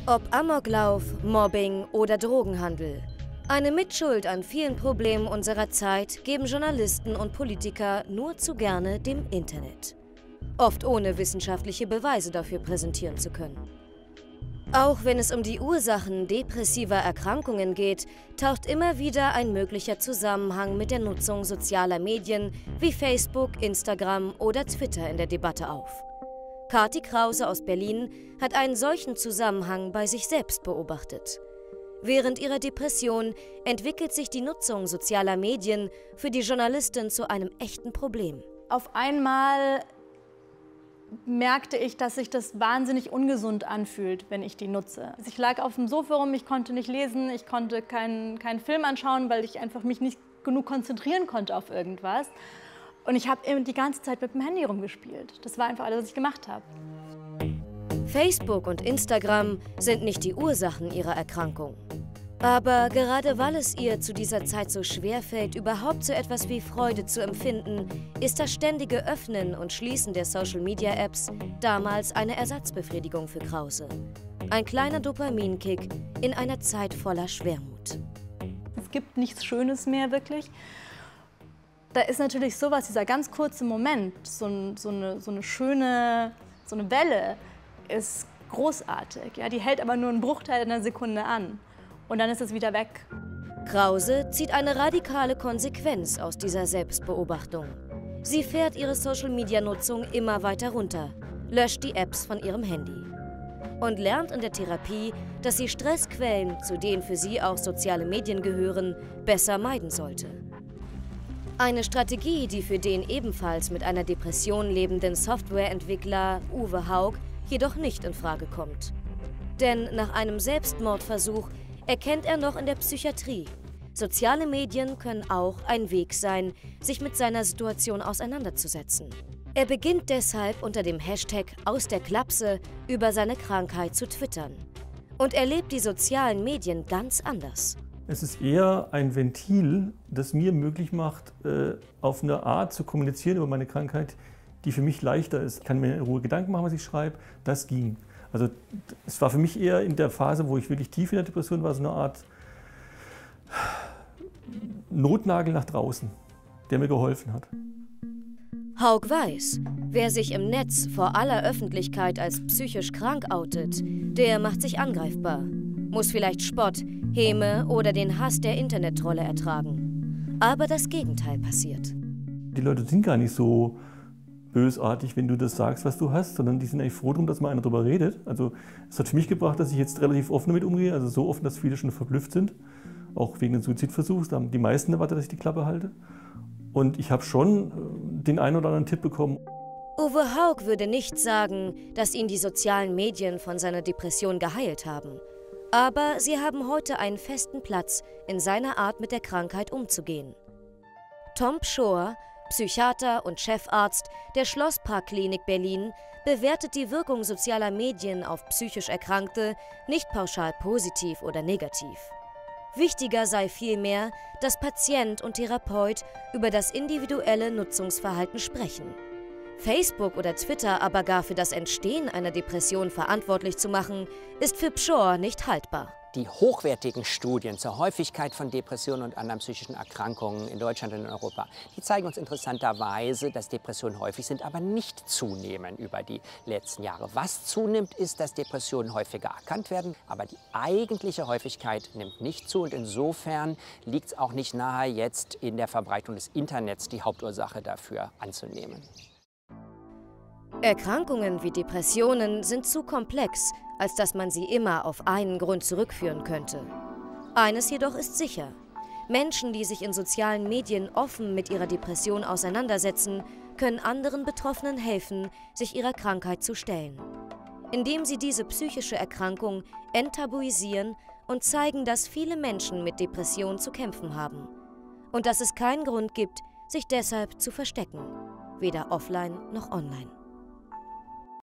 Ob Amoklauf, Mobbing oder Drogenhandel. Eine Mitschuld an vielen Problemen unserer Zeit geben Journalisten und Politiker nur zu gerne dem Internet. Oft ohne wissenschaftliche Beweise dafür präsentieren zu können. Auch wenn es um die Ursachen depressiver Erkrankungen geht, taucht immer wieder ein möglicher Zusammenhang mit der Nutzung sozialer Medien wie Facebook, Instagram oder Twitter in der Debatte auf. Kathi Krause aus Berlin hat einen solchen Zusammenhang bei sich selbst beobachtet. Während ihrer Depression entwickelt sich die Nutzung sozialer Medien für die Journalistin zu einem echten Problem. Auf einmal merkte ich, dass sich das wahnsinnig ungesund anfühlt, wenn ich die nutze. Ich lag auf dem Sofa rum, ich konnte nicht lesen, ich konnte keinen Film anschauen, weil ich einfach mich nicht genug konzentrieren konnte auf irgendwas. Und ich habe die ganze Zeit mit dem Handy rumgespielt. Das war einfach alles, was ich gemacht habe. Facebook und Instagram sind nicht die Ursachen ihrer Erkrankung. Aber gerade weil es ihr zu dieser Zeit so schwer fällt, überhaupt so etwas wie Freude zu empfinden, ist das ständige Öffnen und Schließen der Social-Media-Apps damals eine Ersatzbefriedigung für Krause. Ein kleiner Dopaminkick in einer Zeit voller Schwermut. Es gibt nichts Schönes mehr, wirklich. Da ist natürlich sowas, dieser ganz kurze Moment, so eine schöne Welle ist großartig. Ja? Die hält aber nur einen Bruchteil einer Sekunde an. Und dann ist es wieder weg. Krause zieht eine radikale Konsequenz aus dieser Selbstbeobachtung. Sie fährt ihre Social-Media-Nutzung immer weiter runter, löscht die Apps von ihrem Handy und lernt in der Therapie, dass sie Stressquellen, zu denen für sie auch soziale Medien gehören, besser meiden sollte. Eine Strategie, die für den ebenfalls mit einer Depression lebenden Softwareentwickler Uwe Haug jedoch nicht in Frage kommt. Denn nach einem Selbstmordversuch erkennt er noch in der Psychiatrie: Soziale Medien können auch ein Weg sein, sich mit seiner Situation auseinanderzusetzen. Er beginnt deshalb unter dem Hashtag #aus der Klapse über seine Krankheit zu twittern und erlebt die sozialen Medien ganz anders. Es ist eher ein Ventil, das mir möglich macht, auf eine Art zu kommunizieren über meine Krankheit, die für mich leichter ist. Ich kann mir in Ruhe Gedanken machen, was ich schreibe. Das ging. Also es war für mich eher in der Phase, wo ich wirklich tief in der Depression war, so eine Art Notnagel nach draußen, der mir geholfen hat. Haug weiß, wer sich im Netz vor aller Öffentlichkeit als psychisch krank outet, der macht sich angreifbar, muss vielleicht Spott, Häme oder den Hass der Internettrolle ertragen. Aber das Gegenteil passiert. Die Leute sind gar nicht so bösartig, wenn du das sagst, was du hast, sondern die sind eigentlich froh darum, dass mal einer darüber redet. Also es hat für mich gebracht, dass ich jetzt relativ offen damit umgehe, also so offen, dass viele schon verblüfft sind, auch wegen des Suizidversuchs. Da haben die meisten erwartet, dass ich die Klappe halte. Und ich habe schon den einen oder anderen Tipp bekommen. Uwe Haug würde nicht sagen, dass ihn die sozialen Medien von seiner Depression geheilt haben. Aber sie haben heute einen festen Platz in seiner Art, mit der Krankheit umzugehen. Tom Pschorr, Psychiater und Chefarzt der Schlossparkklinik Berlin, bewertet die Wirkung sozialer Medien auf psychisch Erkrankte nicht pauschal positiv oder negativ. Wichtiger sei vielmehr, dass Patient und Therapeut über das individuelle Nutzungsverhalten sprechen. Facebook oder Twitter aber gar für das Entstehen einer Depression verantwortlich zu machen, ist für Pschorr nicht haltbar. Die hochwertigen Studien zur Häufigkeit von Depressionen und anderen psychischen Erkrankungen in Deutschland und in Europa, die zeigen uns interessanterweise, dass Depressionen häufig sind, aber nicht zunehmen über die letzten Jahre. Was zunimmt, ist, dass Depressionen häufiger erkannt werden, aber die eigentliche Häufigkeit nimmt nicht zu. Und insofern liegt es auch nicht nahe, jetzt in der Verbreitung des Internets die Hauptursache dafür anzunehmen. Erkrankungen wie Depressionen sind zu komplex, als dass man sie immer auf einen Grund zurückführen könnte. Eines jedoch ist sicher: Menschen, die sich in sozialen Medien offen mit ihrer Depression auseinandersetzen, können anderen Betroffenen helfen, sich ihrer Krankheit zu stellen, indem sie diese psychische Erkrankung enttabuisieren und zeigen, dass viele Menschen mit Depressionen zu kämpfen haben und dass es keinen Grund gibt, sich deshalb zu verstecken, weder offline noch online.